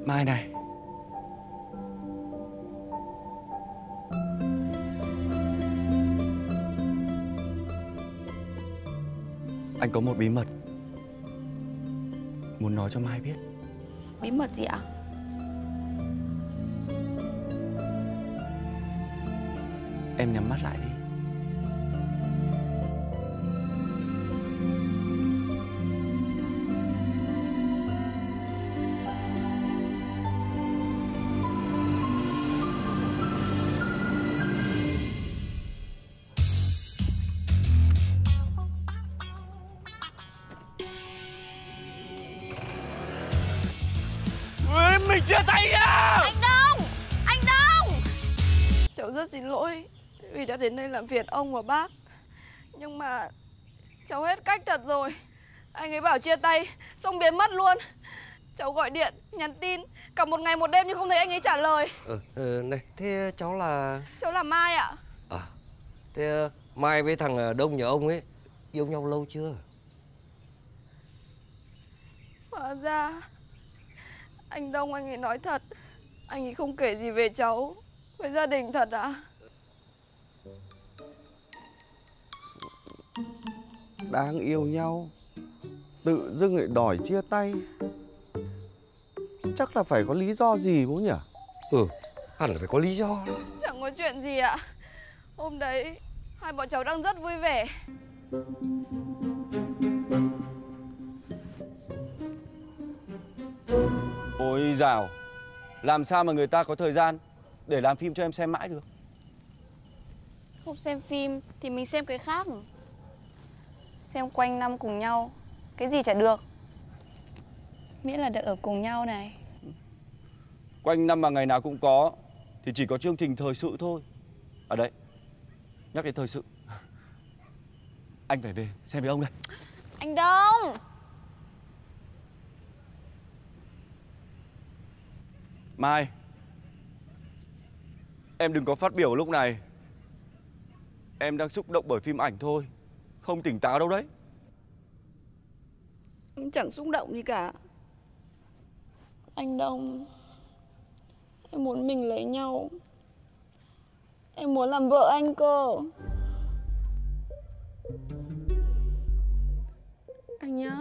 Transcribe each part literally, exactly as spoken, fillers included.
Mai này, anh có một bí mật muốn nói cho Mai biết. Bí mật gì ạ? Em nhắm mắt lại đi. Mình chia tay nhau. Anh Đông! Anh Đông! Cháu rất xin lỗi vì đã đến đây làm phiền ông và bác. Nhưng mà cháu hết cách thật rồi. Anh ấy bảo chia tay, xong biến mất luôn. Cháu gọi điện, nhắn tin cả một ngày một đêm nhưng không thấy anh ấy trả lời. Ừ, ừ này, thế cháu là... Cháu là Mai ạ. À, thế Mai với thằng Đông nhà ông ấy yêu nhau lâu chưa? Hóa ra anh Đông anh ấy nói thật. Anh ấy không kể gì về cháu với gia đình thật ạ? À? Đang yêu nhau tự dưng lại đòi chia tay, chắc là phải có lý do gì bố nhỉ? Ừ, hẳn là phải có lý do. Chẳng có chuyện gì ạ. Hôm đấy hai bọn cháu đang rất vui vẻ. Ôi dào, làm sao mà người ta có thời gian để làm phim cho em xem mãi được? Không xem phim thì mình xem cái khác. Xem quanh năm cùng nhau, cái gì chả được, miễn là được ở cùng nhau này. Quanh năm mà ngày nào cũng có thì chỉ có chương trình thời sự thôi. À đấy, nhắc đến thời sự, anh phải về xem với ông đây. Anh Đông! Mai, em đừng có phát biểu lúc này. Em đang xúc động bởi phim ảnh thôi, không tỉnh táo đâu đấy. Em chẳng xúc động gì cả. Anh Đông, em muốn mình lấy nhau. Em muốn làm vợ anh cơ. Anh nhá.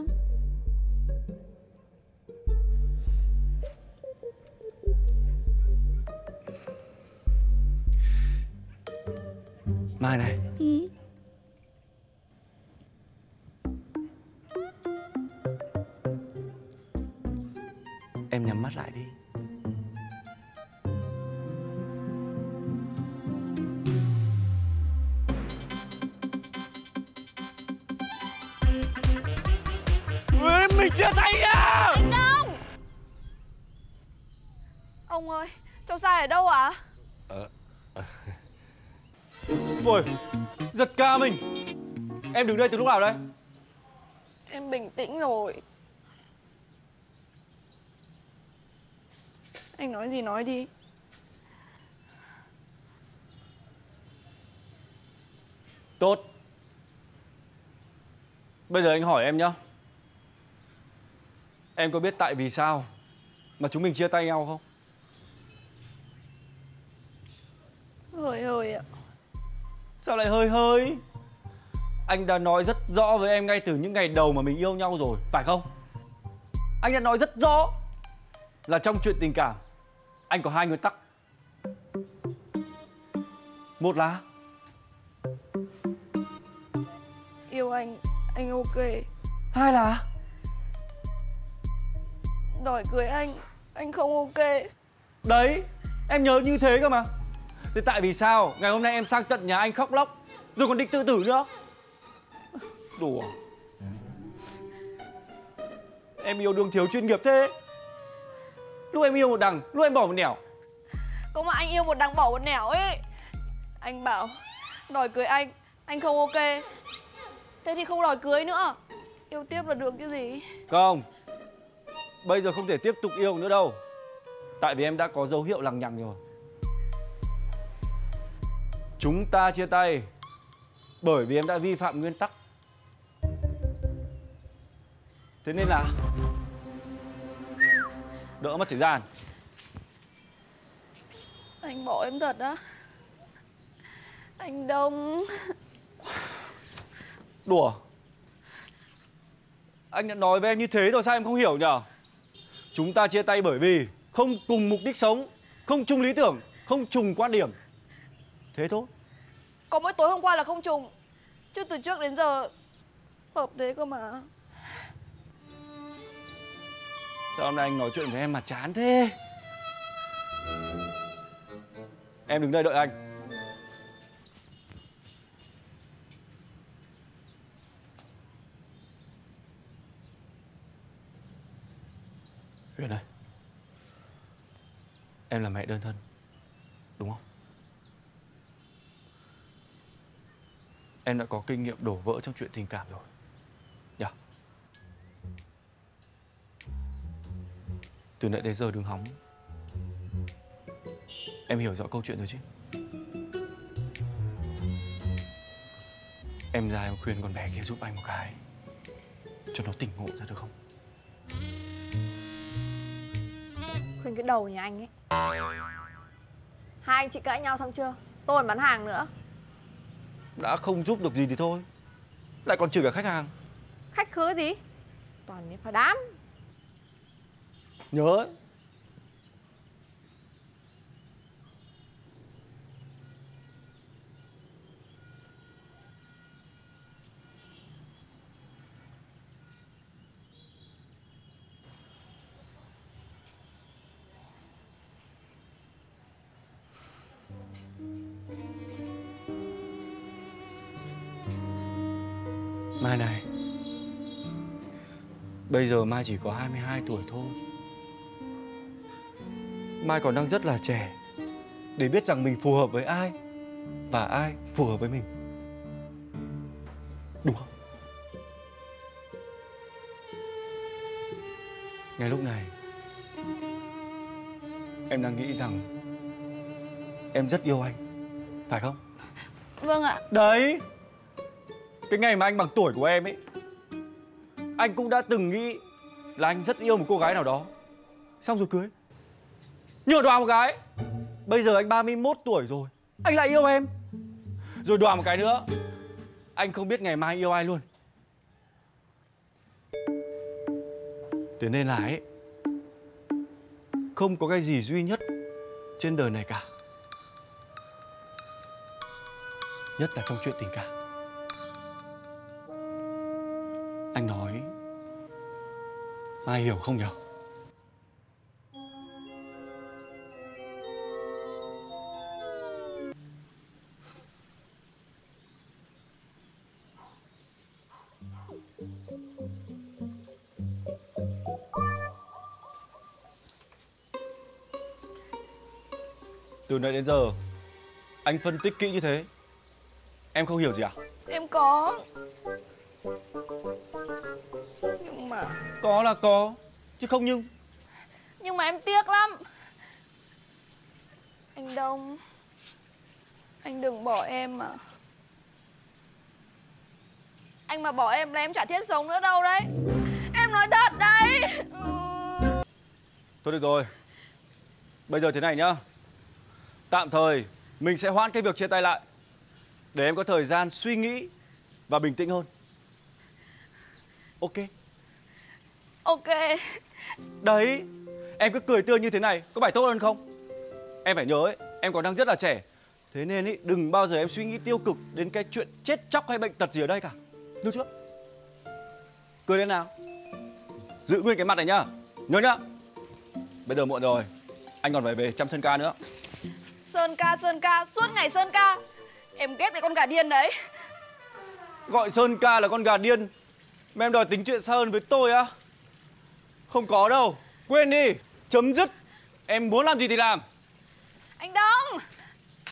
Mai này. Ừ. Em nhắm mắt lại đi. Ui, mình chia tay nhau. Anh Đông! Ông ơi, cháu sai ở đâu ạ? Ờ... Ôi, giật ca mình. Em đứng đây từ lúc nào đấy? Em bình tĩnh rồi. Anh nói gì nói đi. Tốt. Bây giờ anh hỏi em nhá. Em có biết tại vì sao mà chúng mình chia tay nhau không? Hơi hơi ạ. Sao lại hơi hơi? Anh đã nói rất rõ với em ngay từ những ngày đầu mà mình yêu nhau rồi, phải không? Anh đã nói rất rõ là trong chuyện tình cảm anh có hai nguyên tắc. Một là Yêu anh, anh ok. Hai là Đòi cưới anh, anh không ok. đấy, em nhớ như thế cơ mà. Thế tại vì sao ngày hôm nay em sang tận nhà anh khóc lóc rồi còn định tự tử nữa? Đùa. Em yêu đương thiếu chuyên nghiệp thế. Lúc em yêu một đằng, lúc em bỏ một nẻo. Có mà anh yêu một đằng bỏ một nẻo ấy. Anh bảo đòi cưới anh, anh không ok. Thế thì không đòi cưới nữa. Yêu tiếp là được chứ gì. Không, bây giờ không thể tiếp tục yêu nữa đâu. Tại vì em đã có dấu hiệu lằng nhằng rồi. Chúng ta chia tay bởi vì em đã vi phạm nguyên tắc. Thế nên là đỡ mất thời gian. Anh bỏ em thật á? Anh Đông. Đùa. Anh đã nói với em như thế rồi sao em không hiểu nhở? Chúng ta chia tay bởi vì không cùng mục đích sống, không chung lý tưởng, không trùng quan điểm. Thế thôi. Có mỗi tối hôm qua là không trùng, chứ từ trước đến giờ hợp thế cơ mà. Sao hôm nay anh nói chuyện với em mà chán thế? Em đứng đây đợi anh. Huyền ơi, em là mẹ đơn thân, đúng không? Em đã có kinh nghiệm đổ vỡ trong chuyện tình cảm rồi, nhỉ? Từ nãy đến giờ đừng hóng. Em hiểu rõ câu chuyện rồi chứ? Em ra em khuyên con bé kia giúp anh một cái, cho nó tỉnh ngộ ra được không? Khuyên cái đầu nhà anh ấy. Hai anh chị cãi nhau xong chưa? Tôi bán hàng nữa. Đã không giúp được gì thì thôi, lại còn chửi cả khách hàng. Khách khứa gì? Toàn mấy phá đám. Nhớ ấy. Mai này, bây giờ Mai chỉ có hai mươi hai tuổi thôi. Mai còn đang rất là trẻ để biết rằng mình phù hợp với ai và ai phù hợp với mình. Đúng không? Ngay lúc này, em đang nghĩ rằng em rất yêu anh, phải không? Vâng ạ. Đấy, cái ngày mà anh bằng tuổi của em ấy, anh cũng đã từng nghĩ là anh rất yêu một cô gái nào đó, xong rồi cưới. Nhưng đoà một cái, bây giờ anh ba mươi mốt tuổi rồi, anh lại yêu em. Rồi đoà một cái nữa, anh không biết ngày mai yêu ai luôn. Thế nên là ấy, không có cái gì duy nhất trên đời này cả, nhất là trong chuyện tình cảm. Anh nói Mai hiểu không nhỉ? Từ nãy đến giờ anh phân tích kỹ như thế, em không hiểu gì à? Em có. Nhưng mà Có là có, chứ không nhưng. Nhưng mà em tiếc lắm. Anh Đông, anh đừng bỏ em mà. Anh mà bỏ em là em chả thiết sống nữa đâu đấy. Em nói thật đấy. Thôi được rồi, bây giờ thế này nhá. Tạm thời mình sẽ hoãn cái việc chia tay lại, để em có thời gian suy nghĩ và bình tĩnh hơn. Ok? Ok. Đấy, em cứ cười tươi như thế này có phải tốt hơn không? Em phải nhớ ấy, em còn đang rất là trẻ. Thế nên ấy, đừng bao giờ em suy nghĩ tiêu cực đến cái chuyện chết chóc hay bệnh tật gì ở đây cả. Được chưa? Cười lên nào. Giữ nguyên cái mặt này nhá. Nhớ nhá. Bây giờ muộn rồi, anh còn phải về chăm Sơn Ca nữa. Sơn Ca, Sơn Ca, suốt ngày Sơn Ca. Em ghét cái con gà điên đấy. Gọi Sơn Ca là con gà điên mà em đòi tính chuyện xa hơn với tôi á? Không có đâu, quên đi, chấm dứt. Em muốn làm gì thì làm. Anh Đông.